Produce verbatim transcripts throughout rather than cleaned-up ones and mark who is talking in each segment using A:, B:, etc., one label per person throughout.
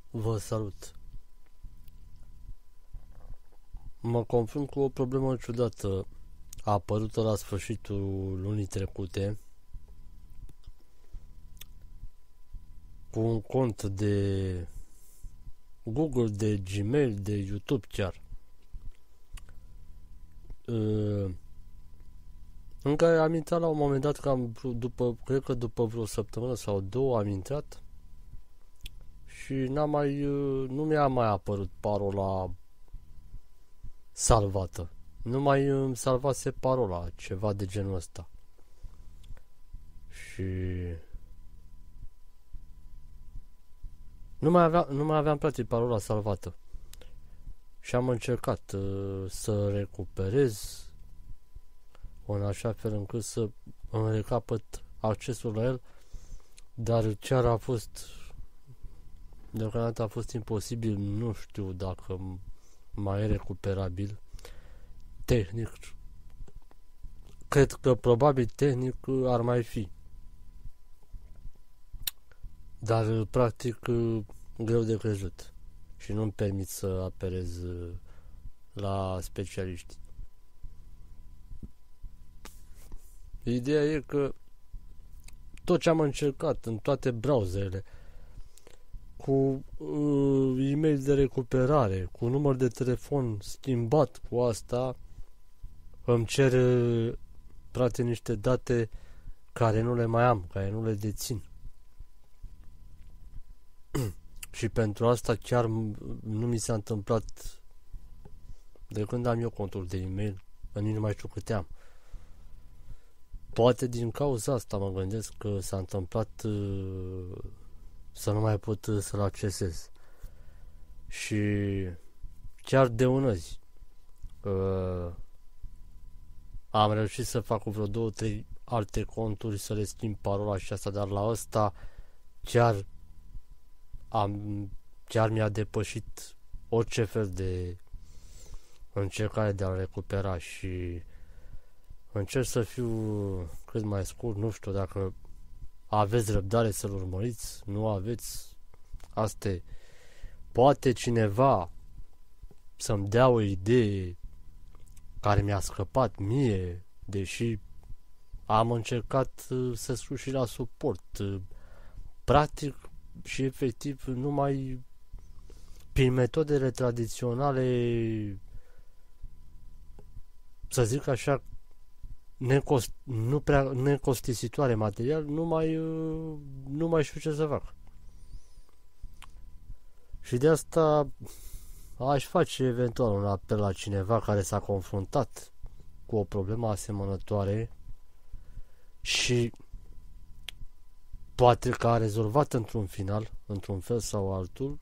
A: Vă salut! Mă confrunt cu o problemă ciudată a apărută la sfârșitul lunii trecute cu un cont de Google, de Gmail, de YouTube chiar, în care am intrat la un moment dat, că am, după, cred că după vreo săptămână sau două am intrat și n-am mai, nu mi-a mai apărut parola salvată. Nu mai îmi salvase parola, ceva de genul ăsta. Și nu mai aveam, nu mai aveam practic parola salvată. Și am încercat uh, să recuperez în așa fel încât să îmi recapăt accesul la el, dar chiar a fost deocamdată a fost imposibil, nu știu dacă mai e recuperabil tehnic. Cred că probabil tehnic ar mai fi, dar practic greu de crezut și nu-mi permit să apelez la specialiști. Ideea e că tot ce am încercat în toate browserele, cu uh, e-mail de recuperare, cu număr de telefon schimbat cu asta, îmi cer uh, practic niște date care nu le mai am, care nu le dețin. Și pentru asta chiar nu mi s-a întâmplat de când am eu contul de e-mail, nici nu mai știu câte am. Poate din cauza asta mă gândesc că s-a întâmplat uh, să nu mai pot uh, să-l accesez. Și chiar de unăzi uh, am reușit să fac vreo două, trei alte conturi, să le schimb parola și asta, dar la ăsta chiar am, chiar mi-a depășit orice fel de încercare de a recupera și încerc să fiu cât mai scurt. Nu știu dacă aveți răbdare să-l urmăriți, nu aveți, asta e. Poate cineva să-mi dea o idee care mi-a scăpat mie, deși am încercat să scriu și la suport. Practic și efectiv numai prin metodele tradiționale, să zic așa, necost, nu prea necostisitoare material, nu mai, nu mai știu ce să fac. Și de asta aș face eventual un apel la cineva care s-a confruntat cu o problemă asemănătoare și poate că a rezolvat într-un final, într-un fel sau altul,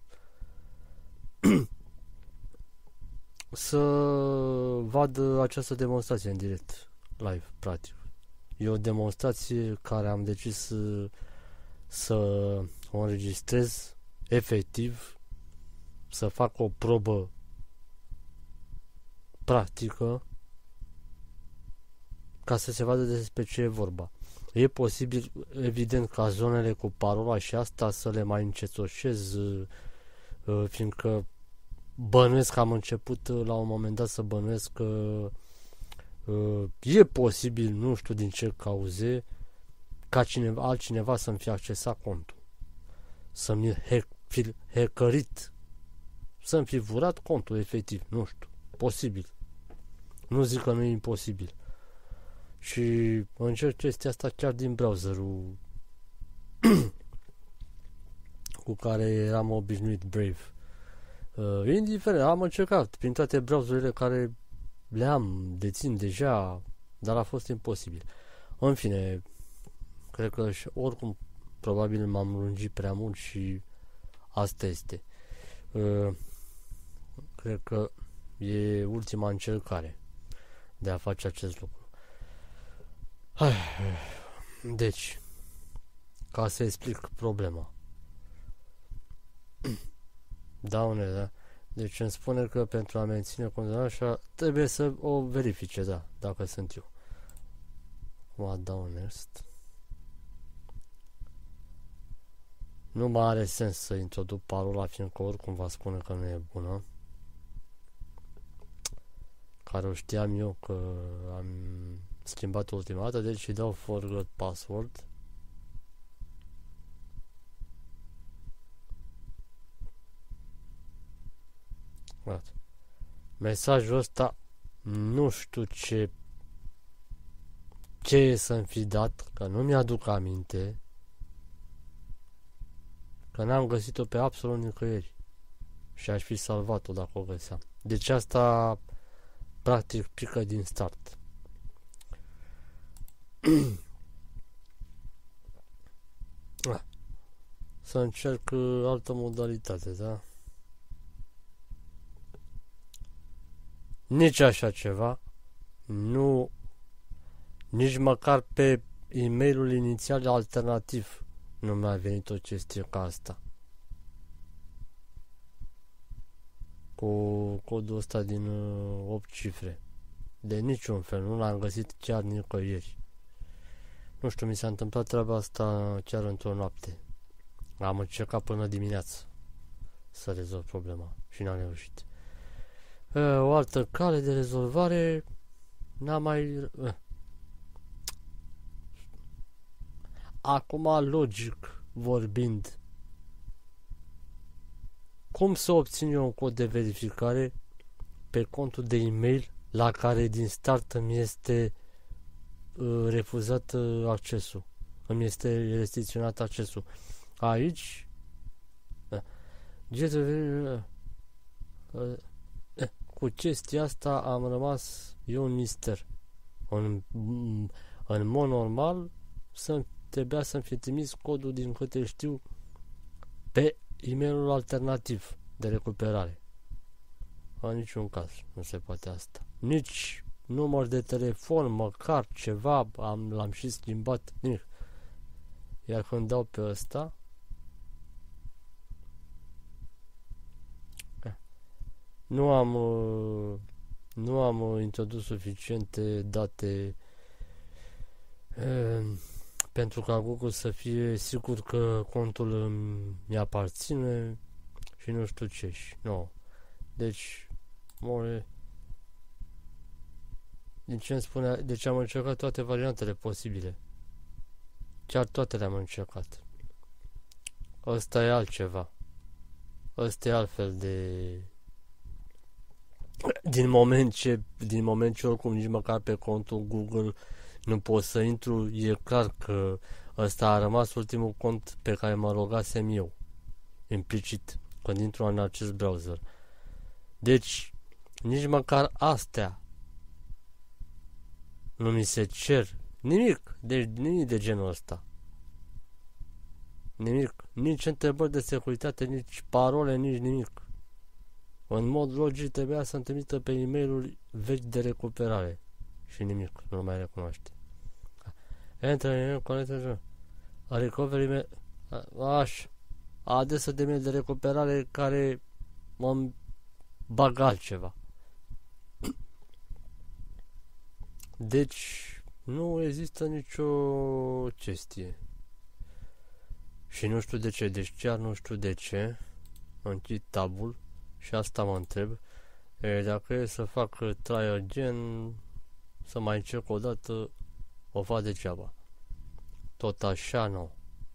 A: să vadă această demonstrație în direct, live, practic. E o demonstrație care am decis să, să o înregistrez efectiv, să fac o probă practică ca să se vadă despre ce e vorba. E posibil, evident, ca zonele cu parola și asta să le mai încețoșez, fiindcă bănuiesc că am început la un moment dat să bănuiesc că e posibil, nu știu din ce cauze, ca cineva, altcineva să-mi fi accesat contul, să-mi fi hackărit, să-mi fi furat contul efectiv, nu știu, posibil. Nu zic că nu e imposibil. Și încerc chestia asta chiar din browserul cu care eram obișnuit, Brave. Uh, indiferent, am încercat prin toate browserele care le am, dețin deja, dar a fost imposibil. În fine, cred că oricum probabil m-am lungit prea mult și asta este. Uh, cred că e ultima încercare de a face acest lucru. Deci, ca să explic problema. Daune, da? Deci îmi spune că pentru a menține condamnarea așa trebuie să o verifice, da, dacă sunt eu. Acum dau next. Nu mai are sens să introduc parola, fiindcă oricum va spune că nu e bună. Care o știam eu că am schimbat ultima dată, deci îi dau forgot password. Gata. Mesajul ăsta nu știu ce ce e să-mi fi dat, că nu mi-aduc aminte, că n-am găsit-o pe absolut nicăieri și aș fi salvat-o dacă o găseam. Deci asta practic pică din start. Să încerc altă modalitate, da? Nici așa ceva. Nu, nici măcar pe e-mailul inițial alternativ nu mi-a venit o chestie ca asta. Cu codul ăsta din uh, opt cifre. De niciun fel, nu l-am găsit chiar nicăieri. Nu știu, mi s-a întâmplat treaba asta chiar într-o noapte. Am încercat până dimineață să rezolv problema și n-am reușit. O altă cale de rezolvare n-am mai... Acum, logic vorbind, cum să obțin eu un cod de verificare pe contul de e-mail la care din start îmi este uh, refuzat uh, accesul, îmi este restricționat accesul. Aici uh, uh, uh, cu chestia asta am rămas eu un mister. În, în mod normal să trebuia să-mi fi trimis codul, din câte știu, pe e-mailul alternativ de recuperare. În niciun caz nu se poate asta. Nici număr de telefon, măcar ceva, am, l-am și schimbat, nimic. Iar când dau pe ăsta, nu am nu am introdus suficiente date e, pentru ca Google să fie sigur că contul îmi aparține și nu știu ce. Nu. Deci more deci îmi spune, deci am încercat toate variantele posibile. Chiar toate le-am încercat. Ăsta e altceva. Ăsta e altfel de... Din moment ce, din moment ce oricum nici măcar pe contul Google nu pot să intru, e clar că ăsta a rămas ultimul cont pe care mă logasem eu, implicit, când intru în acest browser. Deci, nici măcar astea nu mi se cer nimic, deci nimic de genul ăsta. Nimic, nici întrebări de securitate, nici parole, nici nimic. În mod logic trebuia să-mi trimită pe e-mail-ul vechi de recuperare. Și nimic, nu mai recunoaște. Enter in connected a recovery mail, așa, adresa de mail de recuperare care mă bag altceva. Deci nu există nicio chestie. Și nu știu de ce, deci chiar nu știu de ce. Închid tabul și asta mă întreb. E, dacă e să fac try again, să mai încerc o dată, o fac degeaba. Tot așa nu.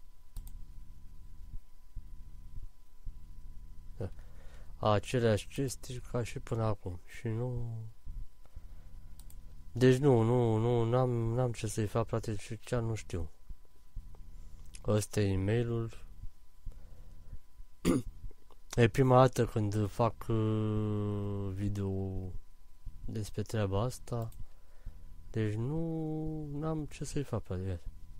A: Aceleași chestii ca și până acum. Și nu... Deci nu, nu, nu, n-am, n-am ce să-i fac, frate, și chiar nu știu. Ăsta e e-mailul. E prima dată când fac uh, video despre treaba asta. Deci nu n-am ce să-i fac, frate.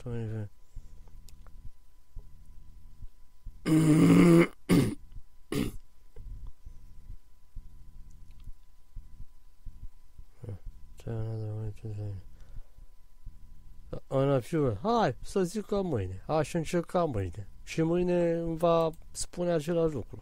A: În fiu, hai să zic că mâine. Aș încerca mâine. Și mâine îmi va spune același lucru.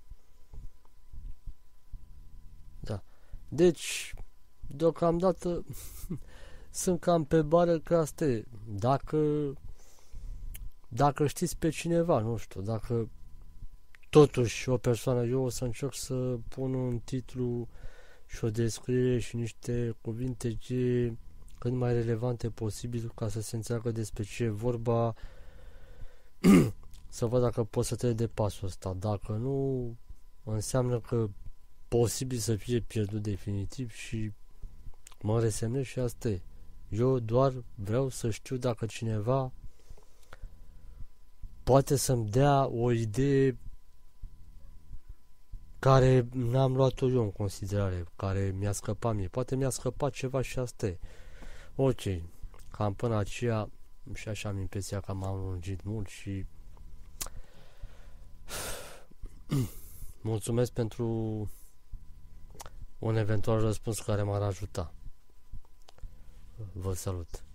A: Da. Deci, deocamdată sunt cam pe bară că asta e. Dacă dacă știți pe cineva, nu știu, dacă totuși o persoană, eu o să încerc să pun un titlu și o descriere și niște cuvinte ce cât mai relevante posibil ca să se înțeleagă despre ce e vorba, să văd dacă pot să trec de pasul ăsta. Dacă nu, înseamnă că posibil să fie pierdut definitiv și mă resemnez și asta e. Eu doar vreau să știu dacă cineva poate să-mi dea o idee care n-am luat-o eu în considerare, care mi-a scăpat mie. Poate mi-a scăpat ceva și asta e. Ok, cam până aceea și așa am impresia că m-am lungit mult și mulțumesc pentru un eventual răspuns care m-ar ajuta. Vă salut!